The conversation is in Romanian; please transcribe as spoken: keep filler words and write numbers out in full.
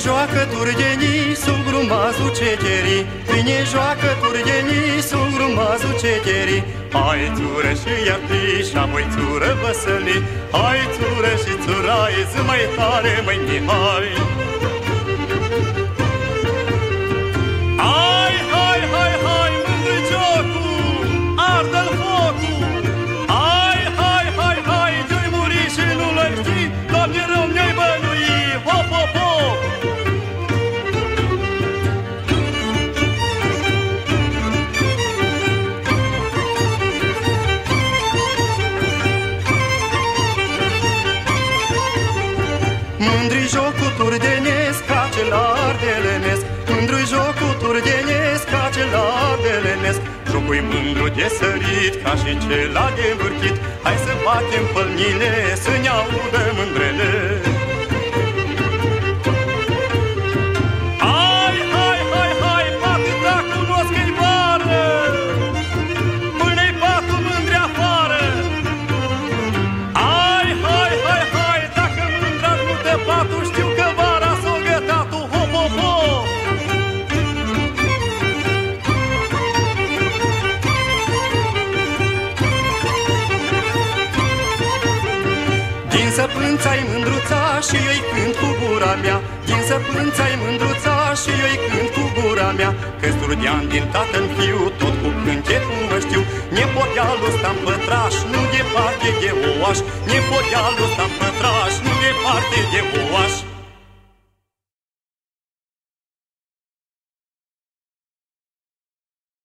joacă turgenii, sub grumazul cecherii. Bine joacă turgenii, sub grumazul cecherii. Hai țură și iarti și apoi țură văsălii. Hai țură și țuraie, zi mai tare, măi Mihai. Hai, hai, hai, hai, mândru jocul, ardă-l focul. Hai, hai, hai, hai, de-i muri și nu l-ai ști, Doamne rău ne-ai bănui, hop, hop, hop. Mândru-i jocul turdenesc, ca cel ardelenesc. Mândru-i jocul turdenesc, ca cel ardelenesc. Jocul-i mândru de sărit, ca și cel de învârchit. Hai să batem pălnile, să ne audă mândrele. Hai, hai, hai, hai, atâta cunosc că-i vară, până-i patul mândre afară. Hai, hai, hai, hai, dacă mândra-ți mută patul, știu că vara s-o gătat-o, hop, hop, hop. Din săpânța-i mândruța și eu-i cânt cu gura mea. Din săpânța-i mândruța și eu-i cânt cu gura mea. Că sturdeam din tată-n fiu, tot cu cânchetul mă știu. Nepotealul ăsta-n pătraș, nu departe de oaș. Nepotealul ăsta-n pătraș, nu departe de oaș.